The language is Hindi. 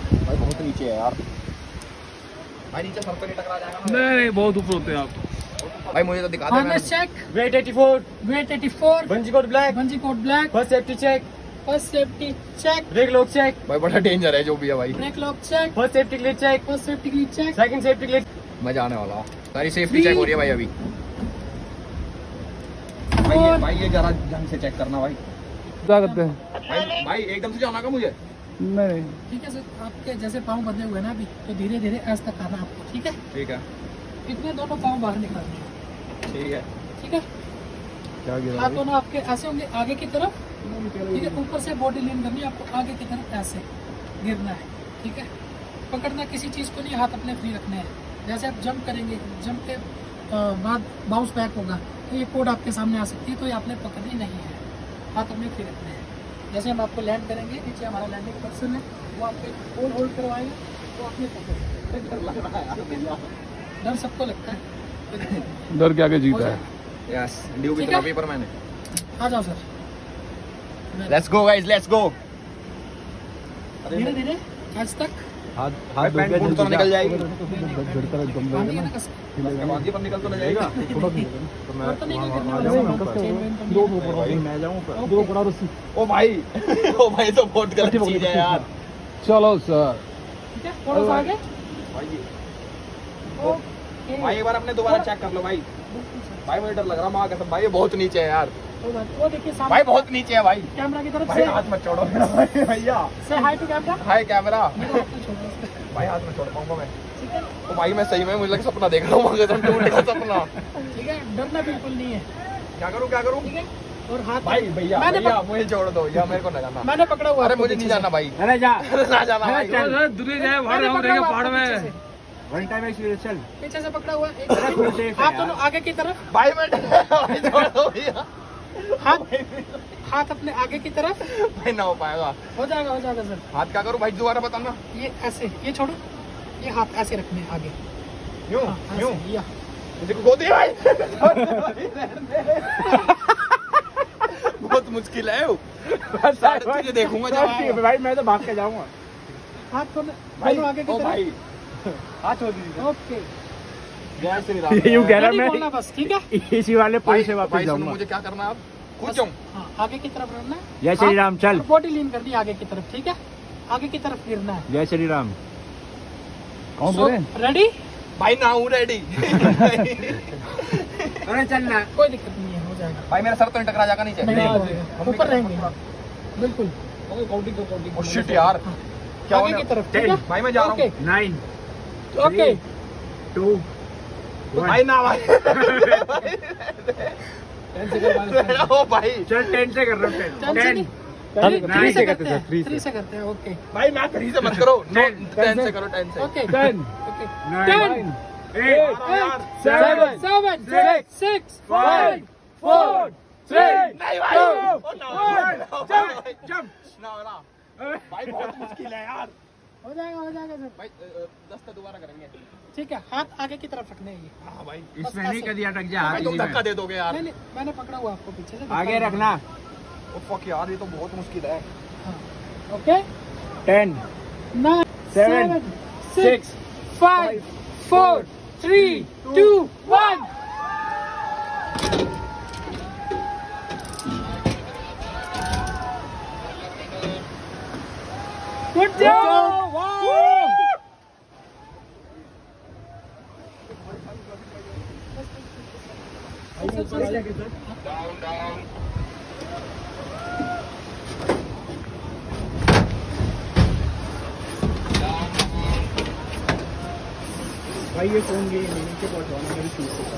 भाई बहुत नीचे है यार भाई, नीचे सर पे नहीं टकरा जाएगा? नहीं बहुत ऊपर होते हैं आप भाई, मुझे तो दिखा दे। Check, weight 84, weight 84, bungee code black, bungee code black, first safety check, first safety check, brake lock check, भाई बड़ा डेंजर है जो भी है भाई। Brake lock check, first safety clear check, first safety clear check, second safety clear. मजा आने वाला, सारी सेफ्टी चेक हो रही है भाई अभी। भाई ये जरा ढंग से चेक करना भाई। क्या करते हैं भाई एकदम से जाना का मुझे। नहीं ठीक है सर, आपके जैसे पाँव बंधे हुए ना अभी, तो धीरे धीरे ऐसे तक आना आपको, ठीक है? ठीक है इतने दोनों पाँव बाहर निकालने हैं, ठीक है ठीक है? क्या गिरा हाथ दोनों आपके ऐसे होंगे आगे की तरफ, ठीक है? ऊपर से बॉडी लीन करनी है आपको, आगे की तरफ ऐसे गिरना है, ठीक है? पकड़ना किसी चीज़ को नहीं, हाथ अपने फ्री रखने हैं। जैसे आप जंप करेंगे, जंप के बाद बाउंस बैक होगा, तो ये कोड आपके सामने आ सकती है, तो ये आपने पकड़नी नहीं है, हाथ अपने फ्री रखने हैं। जैसे हम आपको लैंड करेंगे, नीचे हमारा लैंडिंग पर्सन है, वो आपको होल्ड करवाएंगे, तो आपने पकड़। डर सबको लगता है, डर के आगे जीता है। यस, ड्यू भी तो पेपर मैंने। आ जाओ sir, let's go guys, let's go. धीरे धीरे आज तक हाथ हाथ तो निकल जाएगी। बांधिए ना कस के। बांधिए पर निकल तो नहीं जाएगा। और तो नहीं करना मैं जाऊँ ओ भाई ओ भाई, तो बहुत गलत चीज है यार। चलो सर, ठीक है? थोड़ा सा आगे। भाई एक बार अपने दोबारा चेक कर लो भाई। भाई मुझे डर लग रहा माँ कसम भाई, ये बहुत नीचे है यार। वो देखिए सामने भाई बहुत नीचे है भाई। कैमरा की तरफ भाई हाथ मत छोड़ो मेरा भाई, भैया से hi to camera. Hi camera. छोड़ो, भाई हाथ में छोड़ पाऊंगा मैं। ठीक है? तो भाई मैं सही में मुझे लगा सपना देख रहा हूँ, मगर तुम टूट गया सपना। ठीक है, डरना बिल्कुल नहीं है, क्या करूँ क्या करूँ? ठीक है? और हाथ भाई भैया मैंने भैया मुझे छोड़ दो, या मेरे को नहीं जाना। मैंने पकड़ा हुआ। अरे मुझे नहीं जाना भाई, अरे जा, ना जाना भाई। दूरी जाए भाड़ हम रहेंगे पहाड़ में। वन टाइम एक्सपीरियंस चल। पीछे से पकड़ा हुआ, एक safe है आप यार। दोनों आगे की तरफ, भाई मैं भाई छोड़ दो भैया। हाथ अपने आगे की तरफ। भाई ना हो पाएगा। हो जाएगा सर। हाथ क्या करूँ भाई, दोबारा बताना। ये ऐसे, ये छोड़ो, ये हाथ ऐसे रखने हैं आगे। यूं हाँ, ऐसे, यूं या मुझे को दे भाई। बहुत मुश्किल है तुझे देखूंगा जब भाई मैं तो भाग के जाऊंगा। हाथ दोनों आगे की ओ तरफ। भाई हाथ छोड़ दीजिए। ओके, जय श्री राम। यूं कह रहा नहीं मैं बोलना बस, ठीक है? इसी वाले भाई पुल से वापस भाई सुनो, जाऊंगा। मुझे क्या करना है अब? कूद जाऊं? हाँ, आगे की तरफ रहना है। जय श्री राम, चल। बॉडी लीन करनी है आगे की तरफ, ठीक है? आगे की तरफ गिरना है। जय श्री राम। कौन बोले? रेडी? भाई ना हूँ रेडी। अरे चलना। कोई दिक्कत नहीं है, हो जाएगा। भाई मेरा सर तो नहीं टकरा जाएगा नीचे? नहीं, ऊपर रहेंगे बिल्कुल। ओ शिट यार, क्या आगे होने? की तरफ, ठीक है? भाई मैं जा रहा हूँ। 9 ओके, 2 भाई ना भाई। 10 से कर ओ भाई चल 10 से कर रहा हूँ। 10 3 से करते हैं, 3 3 से करते हैं। ओके भाई ना 3 से मत करो, 10 से करो, 10 से। ओके 10 ओके 9 8 7 7 6 5 4 3 नहीं भाई, जंप। ना भाई बहुत मुश्किल है यार। हो जाएगा सर। भाई 10 का दोबारा करेंगे। ठीक है, हाथ आगे की तरफ रखने हैं ये। हाँ भाई, इसमें नहीं कर दिया, अटक जा। भाई तुम धक्का दे दोगे यार। नहीं, मैंने पकड़ा हुआ आपको पीछे से। आगे रखना। ओ फक यार, ये तो बहुत मुश्किल है। Okay 10 9 7 6 5 4 3 2 1 good job. भाई ये फोन नीचे पहुंचवाना मेरी चीज।